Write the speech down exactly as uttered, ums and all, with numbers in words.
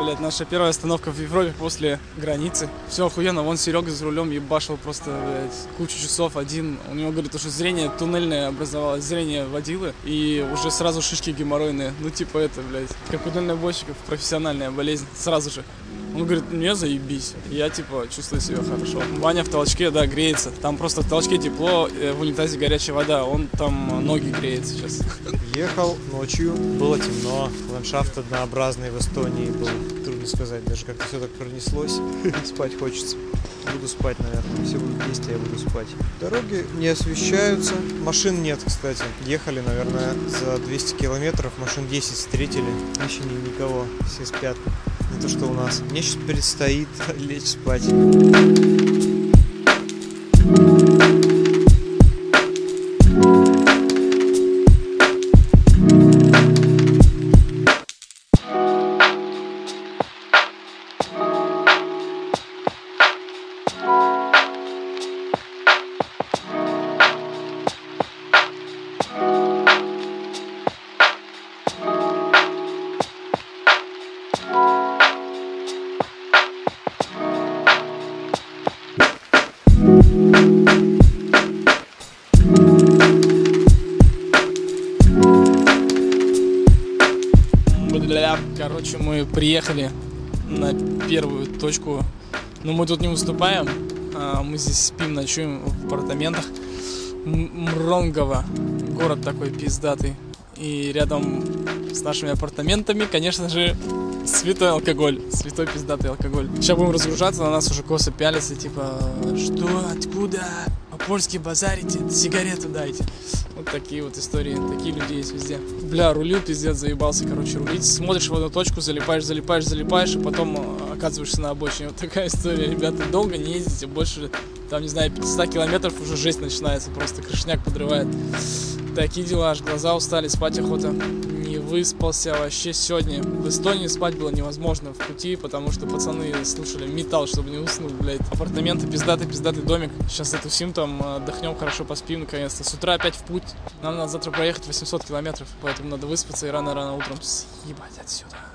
блядь, наша первая остановка в Европе после границы. Все охуенно, вон Серега за рулем ебашил просто, блядь, кучу часов один. У него, говорит, что зрение туннельное образовалось, зрение водилы, и уже сразу шишки геморройные. Ну, типа это, блядь, как у дальнобойщиков, профессиональная болезнь, сразу же. Он говорит, мне заебись. Я, типа, чувствую себя хорошо. Ваня в толчке, да, греется. Там просто в толчке тепло, в унитазе горячая вода. Он там ноги греет сейчас. Ехал ночью, было темно. Ландшафт однообразный в Эстонии был. Трудно сказать, даже как-то все так пронеслось. Спать хочется. Буду спать, наверное. Все будут есть, а я буду спать. Дороги не освещаются. Машин нет, кстати. Ехали, наверное, за двести километров. Машин десять встретили. Вообще никого. Все спят. Не то, что у нас. Мне сейчас предстоит лечь спать. Короче, мы приехали на первую точку, но мы тут не выступаем, мы здесь спим, ночуем в апартаментах. Мронгово, город такой пиздатый, и рядом с нашими апартаментами, конечно же, святой алкоголь, святой пиздатый алкоголь. Сейчас будем разгружаться, на нас уже косы пялятся, типа, что, откуда, по-польски базарите, сигарету дайте. Вот такие вот истории, такие люди есть везде. Бля, рулил, пиздец, заебался, короче, рулить. Смотришь в одну точку, залипаешь, залипаешь, залипаешь, и потом оказываешься на обочине. Вот такая история, ребята, долго не ездите, больше, там, не знаю, пятьсот километров уже жесть начинается, просто крышняк подрывает. Такие дела, аж глаза устали, спать охота. Не выспался вообще сегодня. В Эстонии спать было невозможно в пути, потому что пацаны слушали металл, чтобы не уснуть, блядь. Апартаменты, пиздатый, пиздатый домик. Сейчас затусим там, отдохнем, хорошо поспим наконец-то. С утра опять в путь. Нам надо завтра проехать восемьсот километров, поэтому надо выспаться и рано-рано утром съебать отсюда.